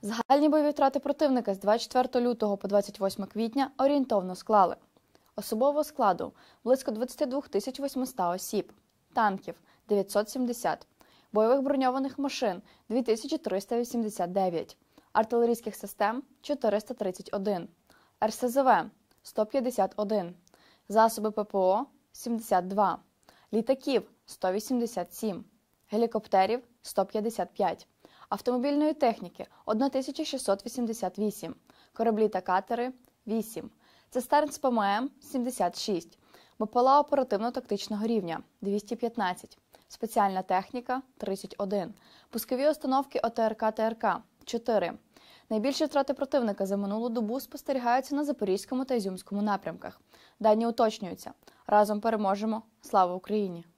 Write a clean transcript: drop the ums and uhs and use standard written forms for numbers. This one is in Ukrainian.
Загальні бойові втрати противника з 24 лютого по 28 квітня орієнтовно склали: особового складу – близько 22 800 осіб, танків – 970, бойових броньованих машин – 2389, артилерійських систем – 431, РСЗВ – 151, засоби ППО – 72, літаків – 187, гелікоптерів – 155, автомобільної техніки – 1688, кораблі та катери – 8, цистерн з ПММ – 76, БПЛА оперативно-тактичного рівня – 215, спеціальна техніка – 31, пускові установки ОТРК-ТРК – 4. Найбільші втрати противника за минулу добу спостерігаються на Запорізькому та Ізюмському напрямках. Дані уточнюються. Разом переможемо! Слава Україні!